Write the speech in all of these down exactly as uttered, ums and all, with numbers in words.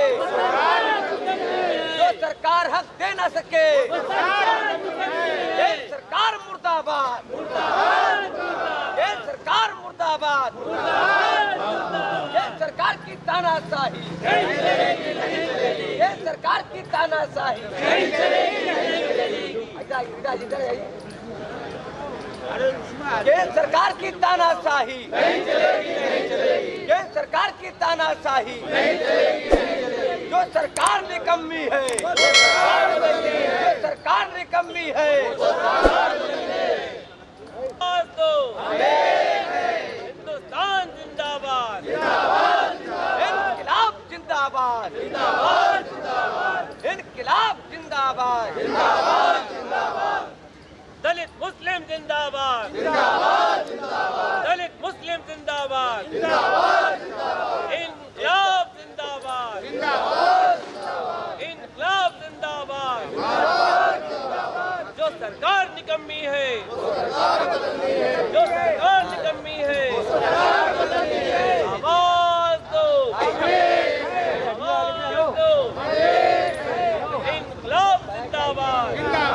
जो सरकार हक दे न सके, ये सरकार मुर्दाबाद, ये सरकार मुर्दाबाद, ये सरकार की तानाशाही, ये सरकार की तानाशाही, ये सरकार की तानाशाही, ये सरकार की तानाशाही, जो सरकार निकम्मी है, जो सरकार निकम्मी है, हिंदुस्तान जिंदाबाद, इनकिलाब जिंदाबाद, इनकिलाब जिंदाबाद, दलित मुस्लिम जिंदाबाद, दलित मुस्लिम जिंदाबाद, इनकलाब जिंदाबाद, इनकलाब जिंदाबाद, जो सरकार निकम्मी है, जो सरकार निकम्मी है, आवाज दो, आवाज दो, इनकलाब जिंदाबाद।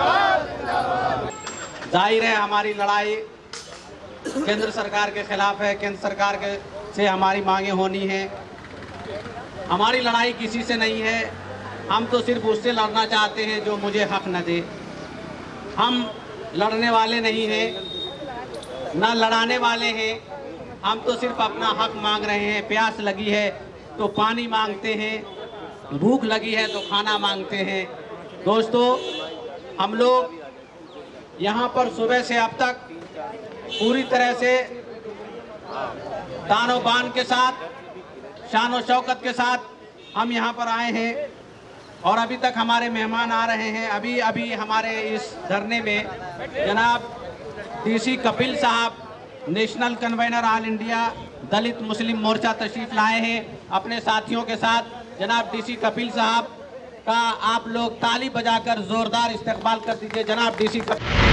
जाहिर है हमारी लड़ाई केंद्र सरकार के खिलाफ है, केंद्र सरकार के से हमारी मांगे होनी है। हमारी लड़ाई किसी से नहीं है, हम तो सिर्फ उससे लड़ना चाहते हैं जो मुझे हक न दे। हम लड़ने वाले नहीं हैं, न लड़ाने वाले हैं, हम तो सिर्फ अपना हक मांग रहे हैं। प्यास लगी है तो पानी मांगते हैं, भूख लगी है तो खाना मांगते हैं। दोस्तों, हम लोग यहाँ पर सुबह से अब तक पूरी तरह से तानो बान के साथ, शान शौकत के साथ हम यहाँ पर आए हैं और अभी तक हमारे मेहमान आ रहे हैं। अभी अभी हमारे इस धरने में जनाब डीसी कपिल साहब, national convener all India Dalit Muslim Morcha तशरीफ लाए हैं अपने साथियों के साथ। जनाब डीसी कपिल साहब का आप लोग ताली बजाकर जोरदार इस्तकबाल कर दीजिए। जनाब डीसी कपिल